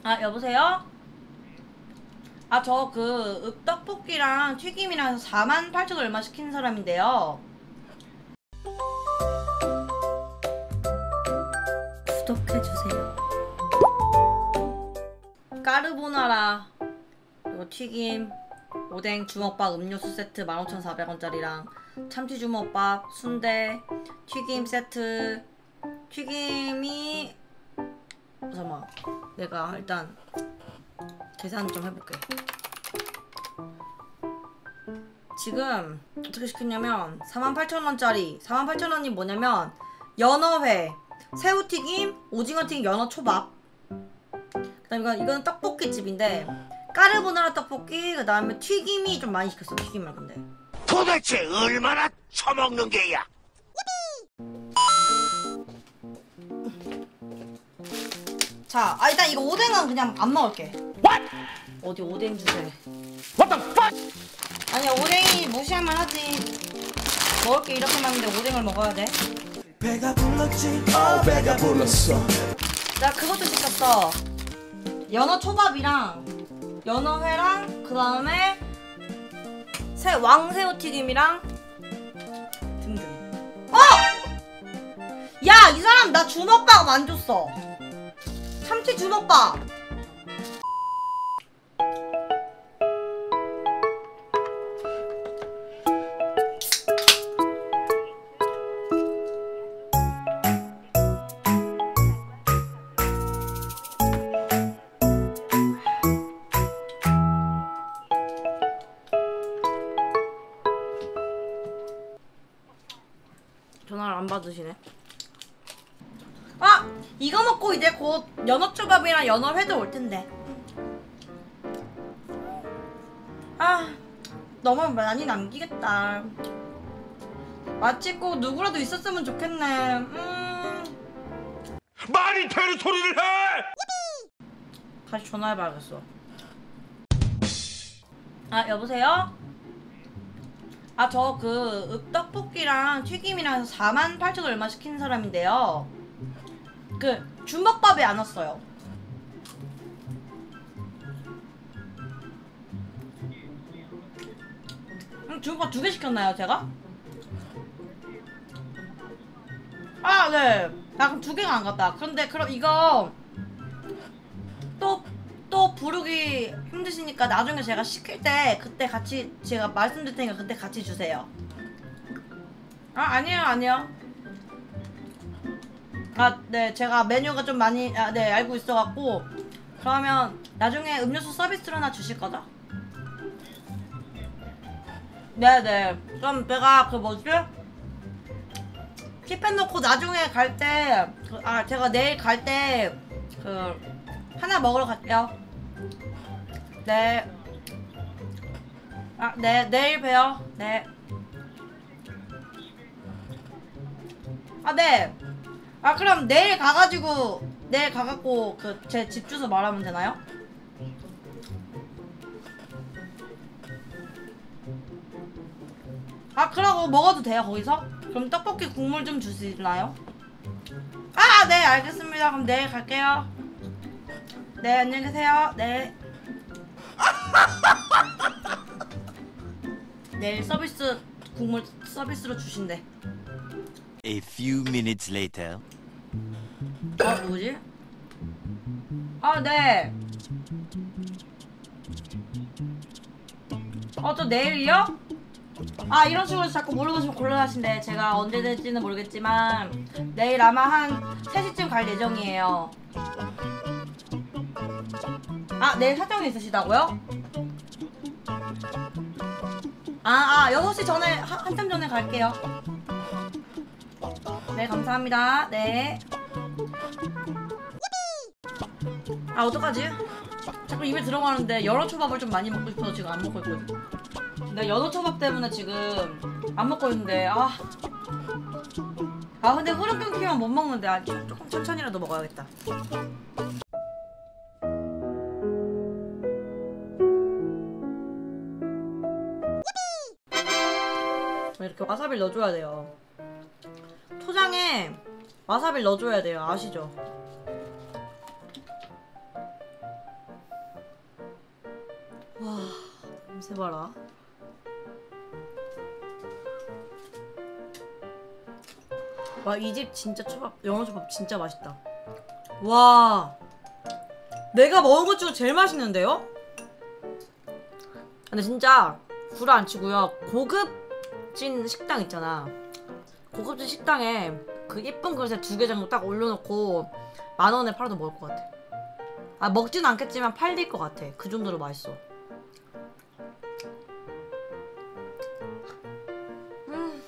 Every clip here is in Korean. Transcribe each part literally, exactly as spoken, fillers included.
아 여보세요? 아 저 그 떡볶이랑 튀김이랑 해서 사만 팔천 원 얼마 시킨 사람인데요. 구독해주세요. 까르보나라 그리고 튀김 오뎅 주먹밥 음료수 세트 만 오천사백 원짜리랑 참치 주먹밥 순대 튀김 세트. 튀김이 잠깐만 내가 일단 계산 좀 해볼게. 지금 어떻게 시켰냐면 사만 팔천 원짜리 사만 팔천 원이 뭐냐면 연어회 새우튀김 오징어튀김 연어초밥, 그 다음에 이건, 이건 떡볶이집인데 까르보나라 떡볶이, 그 다음에 튀김이 좀 많이 시켰어. 튀김을. 근데 도대체 얼마나 처먹는 게야? 자, 아 일단 이거 오뎅은 그냥 안 먹을게. What? 어디 오뎅 주세. What the fuck? 아니야, 오뎅이 무시할만 하지. 먹을 게 이렇게 많은데 오뎅을 먹어야 돼. 배가 불렀지. 어 배가 불렀어. 나 그것도 시켰어. 연어 초밥이랑 연어회랑 그 다음에 새 왕새우 튀김이랑 등등. 어! 야, 이 사람 나 주먹밥 안 줬어. 참치 주먹밥. 전화를 안 받으시네. 아! 이거 먹고 이제 곧 연어초밥이랑 연어회도 올 텐데. 아, 너무 많이 남기겠다. 마치 꼭 누구라도 있었으면 좋겠네. 음. 말이 되는 소리를 해! 다시 전화해봐야겠어. 아 여보세요? 아 저 그 떡볶이랑 튀김이랑 해서 사만 팔천 원 얼마 시킨 사람인데요. 그 주먹밥이 안 왔어요. 음, 주먹밥 두 개 시켰나요 제가? 아 네. 나 그럼 두 개가 안 갔다. 그런데 그럼 이거 또 또 부르기 힘드시니까 나중에 제가 시킬 때 그때 같이 제가 말씀드릴 테니까 그때 같이 주세요. 아 아니요 아니요. 아 네, 제가 메뉴가 좀 많이 아, 네 알고 있어갖고. 그러면 나중에 음료수 서비스로 하나 주실 거죠? 네네. 그럼 내가 그 뭐지? 킵해 놓고 나중에 갈 때 그, 아 제가 내일 갈 때 그 하나 먹으러 갈게요. 네. 아, 네, 내일 봬요. 네. 아, 네. 아, 그럼 내일 가가지고, 내일 가갖고, 그, 제 집 주소 말하면 되나요? 아, 그러고 먹어도 돼요, 거기서? 그럼 떡볶이 국물 좀 주시나요? 아, 네, 알겠습니다. 그럼 내일 갈게요. 네, 안녕히 계세요. 네. 내일 서비스 국물 서비스로 주신대. A few minutes later. 어, 누구지? 아, 네. 어, 저 내일이요? 아, 이런 식으로 자꾸 모르고 곤란하신데 제가 언제 될지는 모르겠지만 내일 아마 한 세 시쯤 갈 예정이에요. 아, 내일 사정이 있으시다고요? 아, 아, 여섯 시 전에, 한, 한참 전에 갈게요. 네, 감사합니다. 네. 아, 어떡하지? 자꾸 입에 들어가는데 연어초밥을 좀 많이 먹고 싶어서 지금 안 먹고 있거든. 근데 연어초밥 때문에 지금 안 먹고 있는데, 아. 아, 근데 흐름 끊기면 못 먹는데, 아, 조금 천천히라도 먹어야겠다. 이렇게 와사비를 넣어줘야 돼요. 초장에 와사비를 넣어줘야 돼요. 아시죠? 냄새 봐라. 와, 이 집 진짜 초밥, 연어초밥 진짜 맛있다. 와, 내가 먹은 것 중에 제일 맛있는데요? 근데 진짜 구라 안 치고요. 고급진 식당 있잖아. 고급진 식당에 그 예쁜 그릇에 두 개 정도 딱 올려놓고 만 원에 팔아도 먹을 것 같아. 아, 먹진 않겠지만 팔릴 것 같아. 그 정도로 맛있어. 음.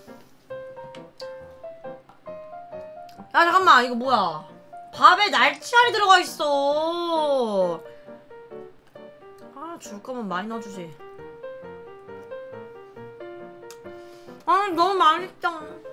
야, 잠깐만, 이거 뭐야? 밥에 날치알이 들어가 있어. 아, 줄 거면 많이 넣어주지. 아, 너무 맛있다.